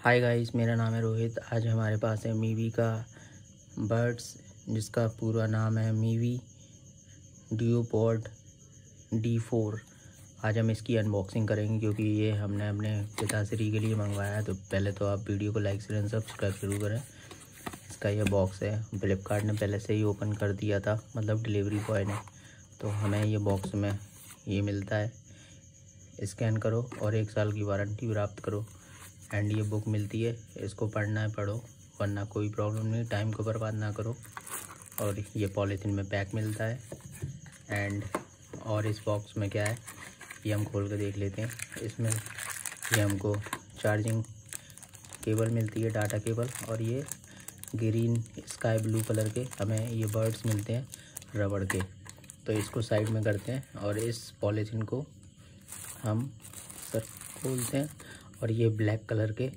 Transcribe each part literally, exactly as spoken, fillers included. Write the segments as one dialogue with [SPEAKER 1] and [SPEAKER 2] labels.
[SPEAKER 1] Hi guys, मेरा नाम है रोहित। आज हमारे पास है मीवी का बड्स, जिसका पूरा नाम है मीवी डुओपॉड डी फोर। आज हम इसकी अनबॉक्सिंग करेंगे क्योंकि ये हमने अपने पिताश्री के लिए मंगवाया है। तो पहले तो आप वीडियो को लाइक शेयर सब्सक्राइब जरूर करें। इसका ये बॉक्स है, फ्लिपकार्ट ने पहले से ही ओपन कर दिया था, मतलब डिलीवरी बॉय ने। तो हमें ये बॉक्स में ये मिलता है, स्कैन करो और एक साल की वारंटी प्राप्त करो। एंड ये बुक मिलती है, इसको पढ़ना है पढ़ो, वरना कोई प्रॉब्लम नहीं, टाइम को बर्बाद ना करो। और ये पॉलीथीन में पैक मिलता है। एंड और इस बॉक्स में क्या है ये हम खोल कर देख लेते हैं। इसमें ये हमको चार्जिंग केबल मिलती है, डाटा केबल, और ये ग्रीन स्काई ब्लू कलर के हमें ये बर्ड्स मिलते हैं रबड़ के। तो इसको साइड में करते हैं और इस पॉलीथीन को हम सर खोलते हैं। और ये ब्लैक कलर के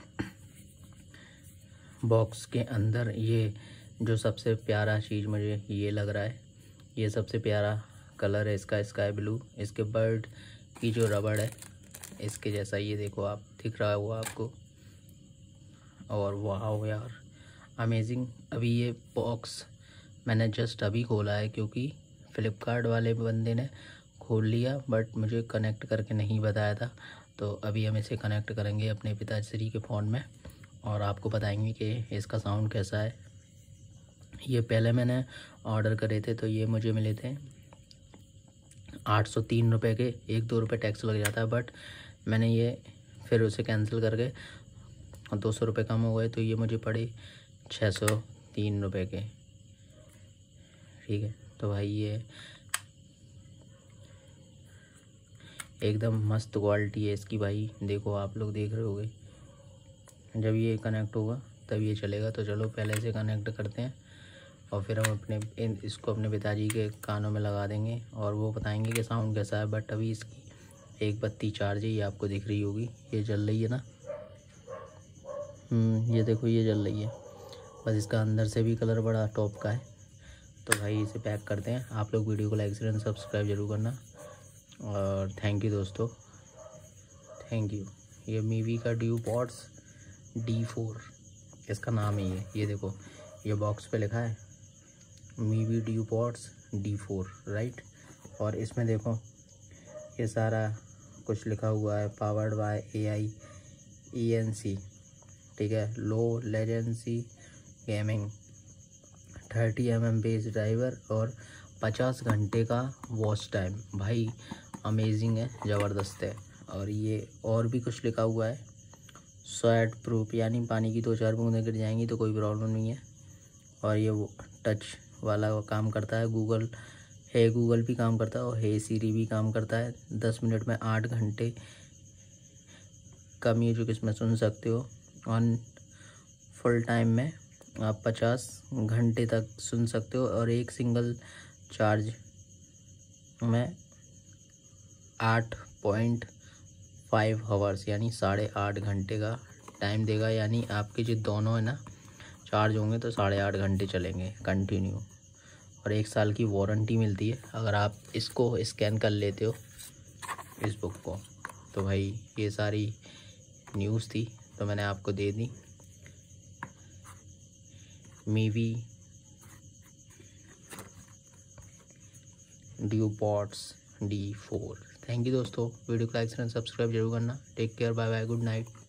[SPEAKER 1] बॉक्स के अंदर ये जो सबसे प्यारा चीज़ मुझे ये लग रहा है, ये सबसे प्यारा कलर है इसका, स्काई ब्लू। इसके बर्ड की जो रबड़ है इसके जैसा, ये देखो आप, दिख रहा होगा आपको। और वाह यार, अमेजिंग। अभी ये बॉक्स मैंने जस्ट अभी खोला है क्योंकि फ्लिपकार्ट वाले बंदे ने खोल लिया, बट मुझे कनेक्ट करके नहीं बताया था। तो अभी हम इसे कनेक्ट करेंगे अपने पिताश्री के फ़ोन में और आपको बताएंगे कि इसका साउंड कैसा है। ये पहले मैंने ऑर्डर करे थे तो ये मुझे मिले थे आठ सौ तीन रुपये के, एक दो रुपये टैक्स लग जाता है, बट मैंने ये फिर उसे कैंसिल करके दो सौ रुपये कम हो गए तो ये मुझे पड़े छः सौ तीन रुपये के। ठीक है, तो भाई ये एकदम मस्त क्वालिटी है इसकी भाई। देखो आप लोग देख रहे होगे, जब ये कनेक्ट होगा तब ये चलेगा। तो चलो पहले से कनेक्ट करते हैं और फिर हम अपने इन इसको अपने पिताजी के कानों में लगा देंगे और वो बताएंगे कि साउंड कैसा है। बट अभी इसकी एक बत्ती चार्ज है, ये आपको दिख रही होगी, ये जल रही है ना। हम्म ये देखो ये जल रही है, बस इसका अंदर से भी कलर बड़ा टॉप का है। तो भाई इसे पैक करते हैं। आप लोग वीडियो को लाइक शेयर सब्सक्राइब जरूर करना और थैंक यू दोस्तों, थैंक यू। ये मीवी का डुओपॉड्स डी फोर इसका नाम है। ये ये देखो, ये बॉक्स पे लिखा है Mivi DuoPods D four, right. और इसमें देखो ये सारा कुछ लिखा हुआ है, powered by A I E N C, ठीक है, low latency gaming, thirty M M bass driver और पचास घंटे का वॉच टाइम। भाई अमेजिंग है, ज़बरदस्त है। और ये और भी कुछ लिखा हुआ है, स्वेट प्रूफ, यानी पानी की दो चार बूंदें गिर जाएंगी तो कोई प्रॉब्लम नहीं है। और ये वो टच वाला काम करता है, गूगल है, गूगल भी काम करता है और है सीरी भी काम करता है। दस मिनट में आठ घंटे का म्यूजिक इसमें सुन सकते हो। ऑन फुल टाइम में आप पचास घंटे तक सुन सकते हो। और एक सिंगल चार्ज में आठ पॉइंट फाइव आवर्स यानी साढ़े आठ घंटे का टाइम देगा। यानी आपके जो दोनों है ना चार्ज होंगे तो साढ़े आठ घंटे चलेंगे कंटिन्यू। और एक साल की वारंटी मिलती है अगर आप इसको स्कैन कर लेते हो, इस बुक को। तो भाई ये सारी न्यूज़ थी तो मैंने आपको दे दी। Mivi DuoPods D four. Thank you दोस्तों, वीडियो को लाइक एंड सब्सक्राइब जरूर करना। Take care, bye bye, good night.